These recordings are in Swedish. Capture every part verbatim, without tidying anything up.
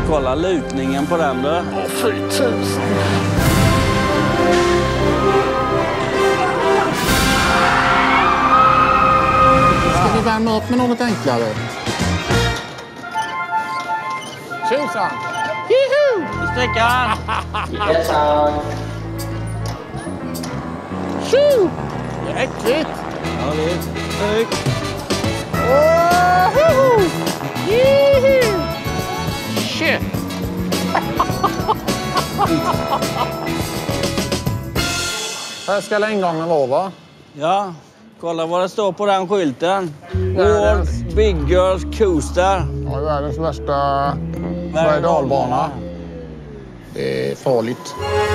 Kolla lutningen på den då. Åh, fy tusen. Ska vi värma upp med något enklare? Tjosan! Juhu! Stickan! Yes, tack. Tjo! Det är äckligt. Ja, det är snyggt. Woho! Juhu! Shit! Här ska ingången vara, va? Ja, kolla vad det står på den skylten. Världens- World's Big Girls Coaster. Ja, världens värsta berg- dalbana. Det är farligt.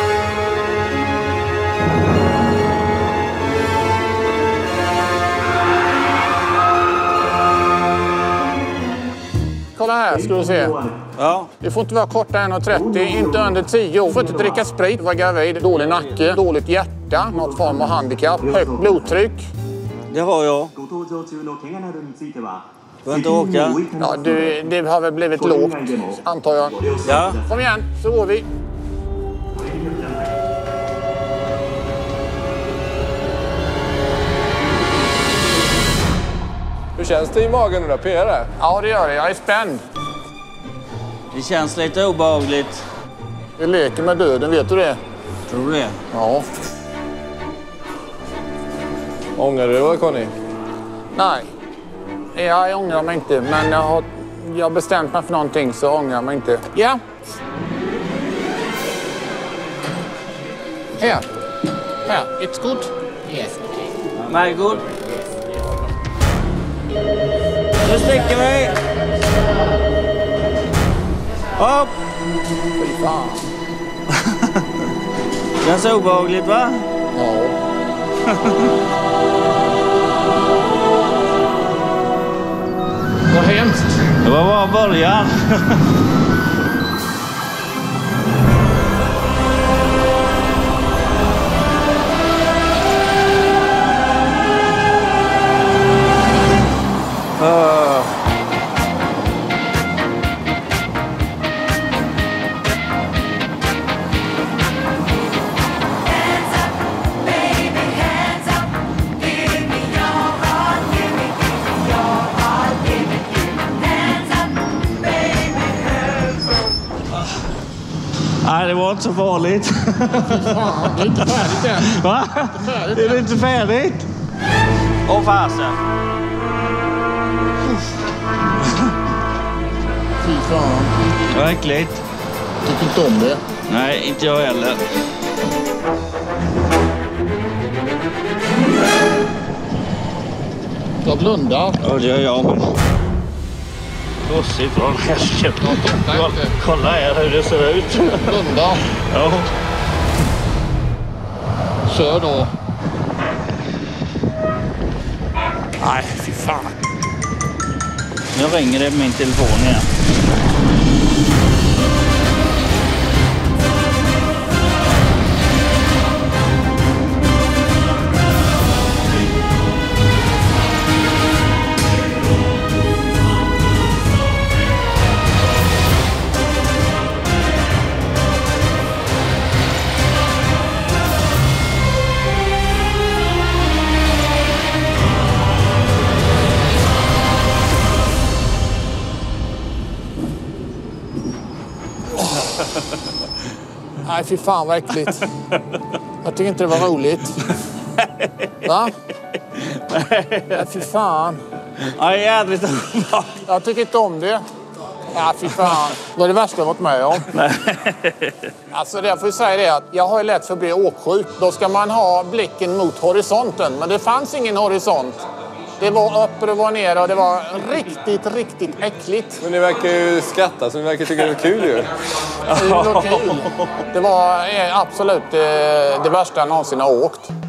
Kolla här, ska du se. Ja, Det får inte vara kortare än en trettio, inte under tio. Du får inte dricka sprit, vara gravid, dålig nacke, dåligt hjärta, något form av handikapp, högt blodtryck. det har jag. ご搭乗中の怪我などについては Får inte åka. Ja, du, det har väl blivit lågt, antar jag. Ja, Kom igen, så går vi. Hur känns det i magen nu då? Pirrar det? Ja, det gör det. Jag är spänd. det känns lite obehagligt. Vi leker med döden, vet du det? Tror du det? Ja. Ångrar du dig, Conny? Nej, jag ångrar mig inte, men jag har, jag har bestämt mig för någonting så ångrar jag mig inte. Ja. Här. Här. It's good? Yes. Very good. Nu sticker vi. Upp. Fy fan. Känns obehagligt, va? Ja. Vad hemskt. Det var bara början. uh. Nej, det var inte så farligt. Fan, det är inte färdigt än. Va? färdigt Är det inte färdigt? Åh, fasen. Fy fan. Det var äckligt. Jag tycker inte om det. Nej, inte jag heller. Jag blundar. Ja, det gör jag med. Bussigt från hästen. Kolla, kolla här hur det ser ut. Blunda. Ja. Kör då. Nej, fy fan. Nu ringer det på min telefon igen. Nej, fy fan vad äckligt. Jag tycker inte det var roligt. Va? Nej, fy fan. Ja, jävligt. Jag tycker inte om det. Ja, fy fan. Det var det värsta jag varit med om. Alltså, det jag får säga det att jag har ju lätt för att bli åksjuk. Då ska man ha blicken mot horisonten. Men det fanns ingen horisont. Det var upp och det var ner och det var riktigt, riktigt äckligt. Men ni verkar ju skratta så ni verkar tycka det är kul ju. Det var kul. Det var eh, absolut eh, det värsta jag någonsin har åkt.